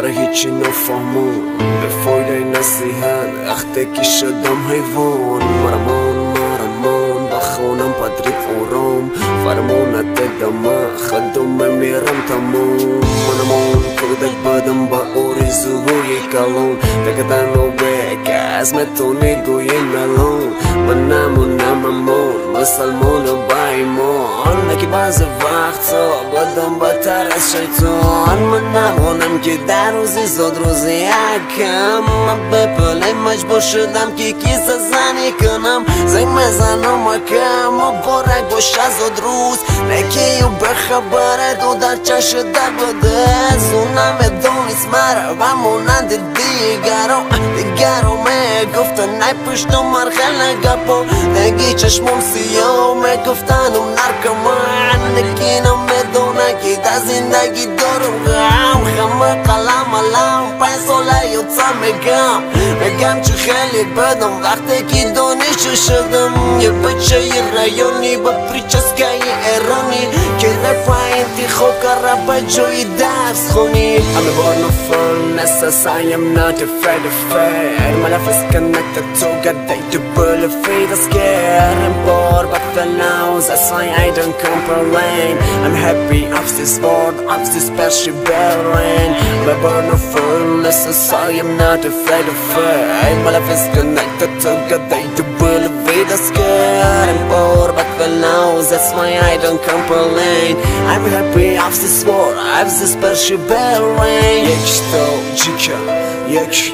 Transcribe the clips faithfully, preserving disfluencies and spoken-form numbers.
کار هیچی نفهمون به فایده نصیحت وقتی که شدم حیوان مرمان مرمان بخونم پدریت اورام فرمونت دما خدوم میرم تموم منمون کودک بدم با اوریزوی کلون دکتنو بک از متونی گوی ملون منمون نممون مسلمون و بایمون نکی بعض وقتا بدم بدتر از شیطان من نمونم که در روزی زد روزی حکم من به پله مجبور شدم که کیسه زنی کنم زنگ مزنم کم و برک باش از زد روز نکی و بخبره دو در چش در بده زونم دونیست مره و مونند دیگرو دیگرو میگفتن نی پشتم مرخل نگپو نگی چشمم سیاه میگفتنم نرکمان نکی نمیدونه که در زندگی دارم غم خمه قلم علم پنج ساله یوتسا میگم میگم چه خیلی بدم وقتی که دانشجو شدم یه بچه ریانی با پریچسکه ایرانی که رفا انتخاب کرده با جای درس خونی I'm a born of fullness I am not afraid of fate My life is connected to God they do believe the scared I'm bored but the now that's why I don't complain I'm happy of this world of this special rain I'm a born of fullness I am not afraid of fate My life is connected to God they do believe the scared I'm bored but the now that's why I don't complain I'm happy of this world of this special rain یک تو جیکه یک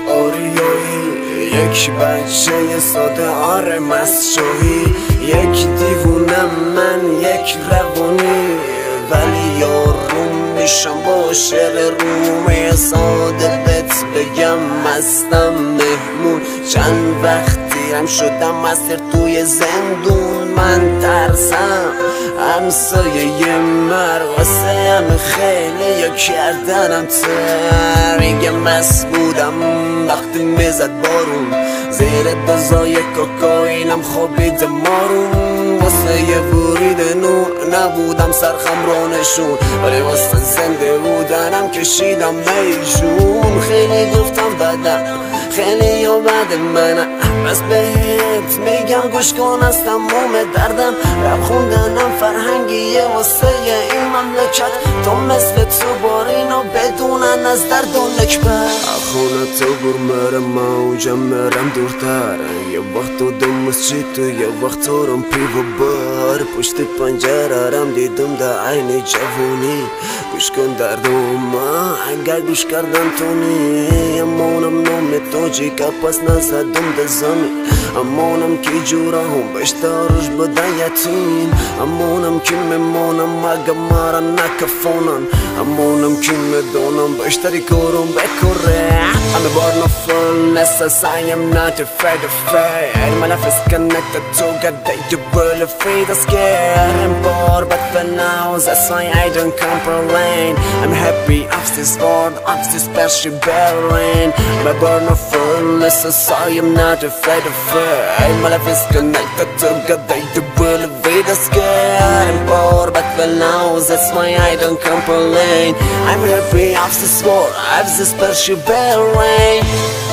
آریایی یک بچه ساده آره مستشویی یک دیوونم من یک روانی ولی یارم میشم با شعر رومی ساده بهت بگم مستم مهمون چند وقتی هم شدم اسیر توی زندون من ترسم همسایه مر واسه هم خیلی یا کردنم تر میگم مست بودم وقتی میزد بارون زیر دزای کوکائینم خوابید مارون واسه یه ورید نور نبودم سرخم رانشون ولی واسه زنده بودنم کشیدم میشون خیلی گفتم بدم خیلی یا بد منم بس بهت میگم گوش کن از تموم دردم رب خوندنم فرهنگیه واسه این مملکت تو مثل تو بارینو بدونن از درد و نکبت خونه تو بر مرم موجم مرم دورتر یه وقت تو دم مسجد یه وقت تو رم پی و بار پشت پنجرم دیدم در عین جوونی گوش کن دردم اگر گوش کردم تو نی امونم نوم تو جی که پس نزدم ده زمین امونم که جورا هم بشتارش بده یتیم امونم که میمونم اگه مرا نکفونن امونم که میدونم بشتری کارم بکره I'm a born of fullness as I am not afraid of fate My life is connected to God they do believe the scared I'm bored but for now that's why I don't complain I'm happy of this world of this special rain I'm a born of fullness as I am not afraid of fate My life is connected to God they do believe the scared I'm bored but for now that's why I don't complain I'm happy of this world of this special rain